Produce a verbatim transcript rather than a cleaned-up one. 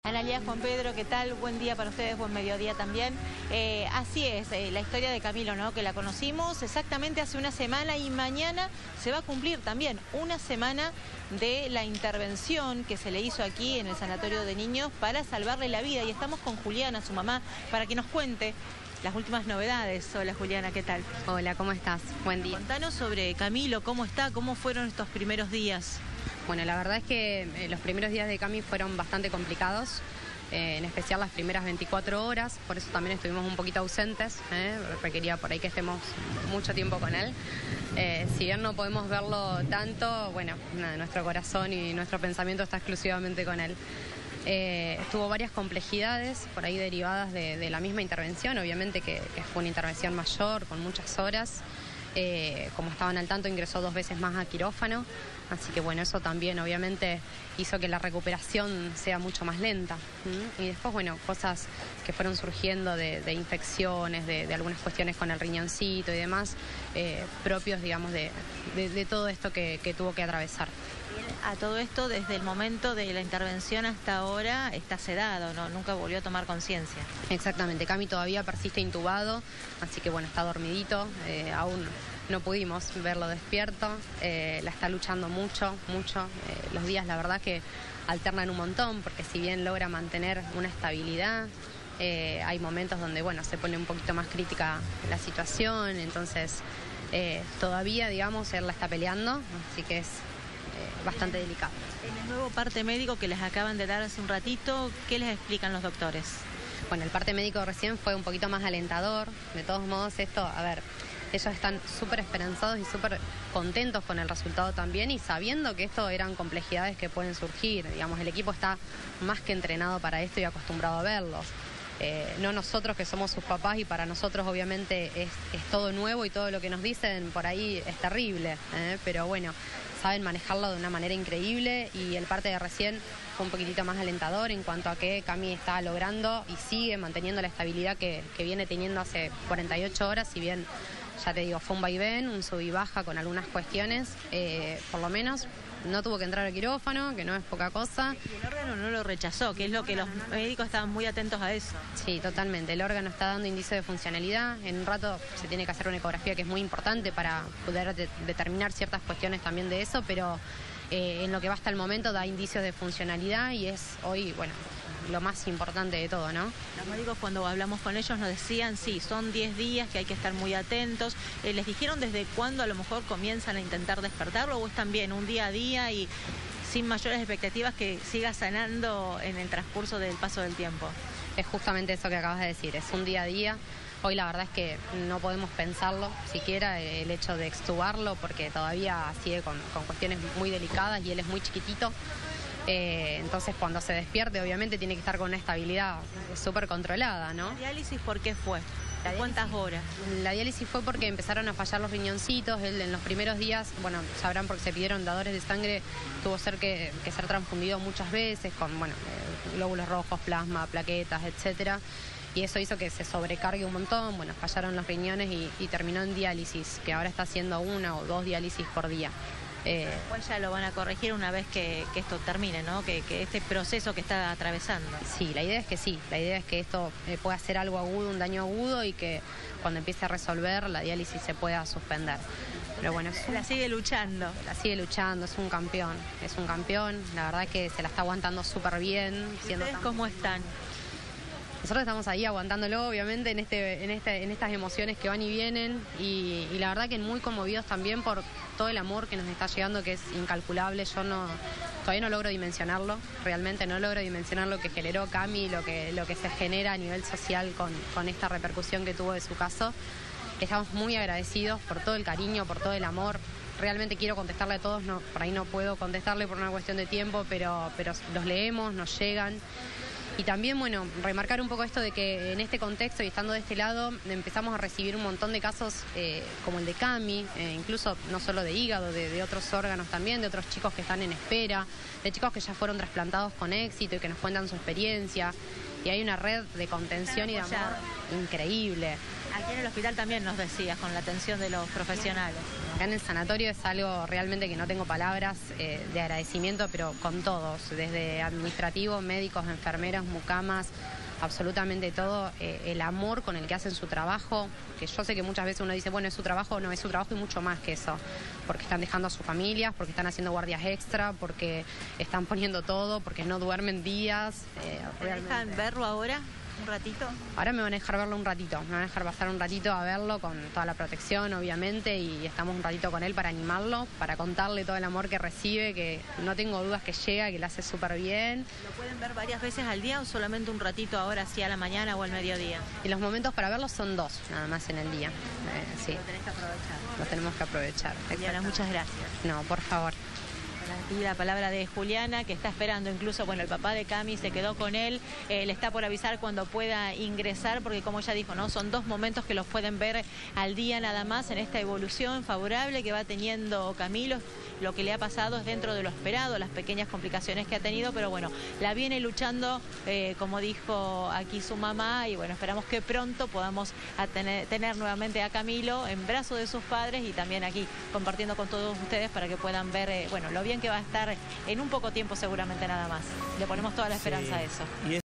Analía, Juan Pedro, ¿qué tal? Buen día para ustedes, buen mediodía también. Eh, así es, eh, la historia de Camilo, ¿no? Que la conocimos exactamente hace una semana y mañana se va a cumplir también una semana de la intervención que se le hizo aquí en el Sanatorio de Niños para salvarle la vida. Y estamos con Juliana, su mamá, para que nos cuente las últimas novedades. Hola Juliana, ¿qué tal? Hola, ¿cómo estás? Buen día. Contanos sobre Camilo, ¿cómo está? ¿Cómo fueron estos primeros días? Bueno, la verdad es que eh, los primeros días de Cami fueron bastante complicados, eh, en especial las primeras veinticuatro horas, por eso también estuvimos un poquito ausentes, eh, requería por ahí que estemos mucho tiempo con él. Eh, si bien no podemos verlo tanto, bueno, nada, nuestro corazón y nuestro pensamiento está exclusivamente con él. Eh, tuvo varias complejidades por ahí derivadas de, de la misma intervención, obviamente que, que fue una intervención mayor, con muchas horas. Eh, como estaban al tanto, ingresó dos veces más a quirófano, así que bueno, eso también obviamente hizo que la recuperación sea mucho más lenta. ¿Mm? Y después, bueno, cosas que fueron surgiendo de, de infecciones, de, de algunas cuestiones con el riñoncito y demás, eh, propios, digamos, de, de, de todo esto que, que tuvo que atravesar. A todo esto, desde el momento de la intervención hasta ahora, está sedado, ¿no? Nunca volvió a tomar conciencia. Exactamente, Cami todavía persiste intubado, así que bueno, está dormidito, eh, aún no pudimos verlo despierto, eh, la está luchando mucho, mucho. Eh, los días la verdad que alternan un montón, porque si bien logra mantener una estabilidad, eh, hay momentos donde bueno, se pone un poquito más crítica la situación, entonces eh, todavía, digamos, él la está peleando, así que es bastante delicado. En el nuevo parte médico que les acaban de dar hace un ratito, ¿qué les explican los doctores? Bueno, el parte médico recién fue un poquito más alentador. De todos modos, esto, a ver, ellos están súper esperanzados y súper contentos con el resultado también y sabiendo que esto eran complejidades que pueden surgir. Digamos, el equipo está más que entrenado para esto y acostumbrado a verlos. Eh, no nosotros que somos sus papás y para nosotros obviamente es, es todo nuevo y todo lo que nos dicen por ahí es terrible, ¿eh? Pero bueno, saben manejarlo de una manera increíble y el parte de recién fue un poquitito más alentador en cuanto a que Cami está logrando y sigue manteniendo la estabilidad que, que viene teniendo hace cuarenta y ocho horas, si bien ya te digo, fue un vaivén, un sub y baja con algunas cuestiones, eh, por lo menos no tuvo que entrar al quirófano, que no es poca cosa. Y el órgano no lo rechazó, que es lo que los médicos estaban muy atentos a eso. Sí, totalmente. El órgano está dando indicio de funcionalidad. En un rato se tiene que hacer una ecografía que es muy importante para poder de determinar ciertas cuestiones también de eso, pero eh, en lo que va hasta el momento da indicios de funcionalidad y es hoy, bueno, lo más importante de todo, ¿no? Los médicos cuando hablamos con ellos nos decían, sí, son diez días que hay que estar muy atentos. Eh, ¿Les dijeron desde cuándo a lo mejor comienzan a intentar despertarlo o es también un día a día y sin mayores expectativas que siga sanando en el transcurso del paso del tiempo? Es justamente eso que acabas de decir, es un día a día. Hoy la verdad es que no podemos pensarlo, siquiera el hecho de extubarlo, porque todavía sigue con, con cuestiones muy delicadas y él es muy chiquitito. Eh, entonces cuando se despierte obviamente tiene que estar con una estabilidad súper controlada, ¿no? ¿La diálisis por qué fue? ¿De cuántas horas? La diálisis fue porque empezaron a fallar los riñoncitos. Él en los primeros días, bueno, sabrán porque se pidieron dadores de sangre, tuvo ser que, que ser transfundido muchas veces con, bueno, eh, glóbulos rojos, plasma, plaquetas, etcétera. Y eso hizo que se sobrecargue un montón, bueno, fallaron los riñones y, y terminó en diálisis, que ahora está haciendo una o dos diálisis por día. Eh, Después ya lo van a corregir una vez que, que esto termine, ¿no? Que, que este proceso que está atravesando. Sí, la idea es que sí, la idea es que esto eh, pueda ser algo agudo, un daño agudo y que cuando empiece a resolver la diálisis se pueda suspender. Pero bueno, es un... la sigue luchando. La sigue luchando, es un campeón, es un campeón, la verdad es que se la está aguantando súper bien. Siendo ¿Ustedes tan... cómo están? Nosotros estamos ahí aguantándolo, obviamente, en este, en este, en estas emociones que van y vienen y, y la verdad que muy conmovidos también por todo el amor que nos está llegando, que es incalculable. Yo no, todavía no logro dimensionarlo, realmente no logro dimensionar lo que generó Cami, lo que, lo que se genera a nivel social con, con esta repercusión que tuvo de su caso. Estamos muy agradecidos por todo el cariño, por todo el amor. Realmente quiero contestarle a todos, no, por ahí no puedo contestarle por una cuestión de tiempo, pero, pero los leemos, nos llegan. Y también, bueno, remarcar un poco esto de que en este contexto y estando de este lado empezamos a recibir un montón de casos eh, como el de Cami, eh, incluso no solo de hígado, de, de otros órganos también, de otros chicos que están en espera, de chicos que ya fueron trasplantados con éxito y que nos cuentan su experiencia. Y hay una red de contención y de amor increíble. Aquí en el hospital también nos decías, con la atención de los profesionales. Acá en el sanatorio es algo realmente que no tengo palabras eh, de agradecimiento, pero con todos, desde administrativos, médicos, enfermeras, mucamas, absolutamente todo, eh, el amor con el que hacen su trabajo, que yo sé que muchas veces uno dice, bueno, es su trabajo, no, es su trabajo y mucho más que eso, porque están dejando a sus familias, porque están haciendo guardias extra, porque están poniendo todo, porque no duermen días. Eh, ¿Te dejan verlo ahora? ¿Un ratito? Ahora me van a dejar verlo un ratito, me van a dejar pasar un ratito a verlo con toda la protección, obviamente, y estamos un ratito con él para animarlo, para contarle todo el amor que recibe, que no tengo dudas que llega, que le hace súper bien. ¿Lo pueden ver varias veces al día o solamente un ratito ahora, así a la mañana o al mediodía? Y los momentos para verlo son dos, nada más en el día. Eh, sí. Lo tenés que aprovechar. Los tenemos que aprovechar. Juliana, muchas gracias. No, por favor. Y la palabra de Juliana, que está esperando, incluso, bueno, el papá de Cami se quedó con él, eh, le está por avisar cuando pueda ingresar, porque como ella dijo, ¿no? Son dos momentos que los pueden ver al día nada más en esta evolución favorable que va teniendo Camilo. Lo que le ha pasado es dentro de lo esperado, las pequeñas complicaciones que ha tenido, pero bueno, la viene luchando, eh, como dijo aquí su mamá, y bueno, esperamos que pronto podamos a tener, tener nuevamente a Camilo en brazos de sus padres y también aquí compartiendo con todos ustedes para que puedan ver, eh, bueno, lo bien que va a estar en un poco tiempo seguramente nada más. Le ponemos toda la esperanza sí. a eso.